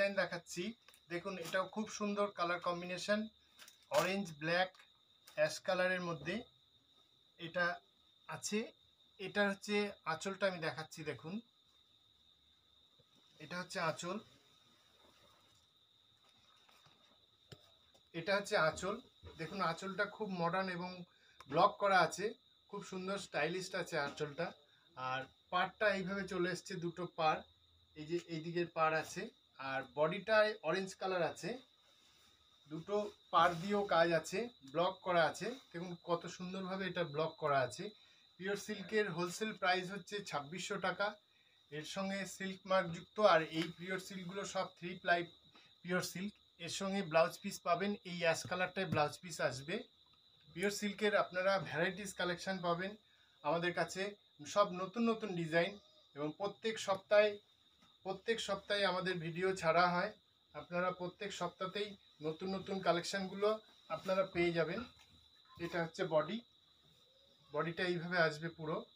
Design দেখাচ্ছি। দেখুন এটাও খুব সুন্দর colour combination, orange black ash কালারের মধ্যে এটা আছে। এটা হচ্ছে আঁচলটা আমি দেখাচ্ছি। দেখুন এটা হচ্ছে আঁচল, এটা হচ্ছে আঁচল। দেখুন আঁচলটা খুব মডার্ন এবং ব্লক করা আছে, খুব সুন্দর স্টাইলিশ আছে আঁচলটা। আর পাড়টা এইভাবে চলে এসছে, দুটো পাড়, এই যে এই দিকের পাড় আছে। আর বডিটায় অরেঞ্জ কালার আছে, দুটো পাড় দিয়েও কাজ আছে, ব্লক করা আছে। দেখুন কত সুন্দরভাবে এটা ব্লক করা আছে। পিওর সিল্কের হোলসেল প্রাইস হচ্ছে 2600 টাকা, এর সঙ্গে সিল্ক মার্ক যুক্ত। আর এই পিওর সিল্কগুলো সব 3 প্লাই পিওর সিল্ক। এর সঙ্গে ব্লাউজ পিস পাবেন, এই অ্যাশ কালারটায় ব্লাউজ পিস আসবে। পিওর সিল্কের আপনারা ভ্যারাইটিস কালেকশন পাবেন আমাদের কাছে, সব নতুন নতুন ডিজাইন। এবং প্রত্যেক সপ্তাহে আমাদের ভিডিও ছাড়া হয়। আপনারা প্রত্যেক সপ্তাহতেই নতুন নতুন কালেকশানগুলো আপনারা পেয়ে যাবেন। এটা হচ্ছে বডিটা এইভাবে আসবে পুরো।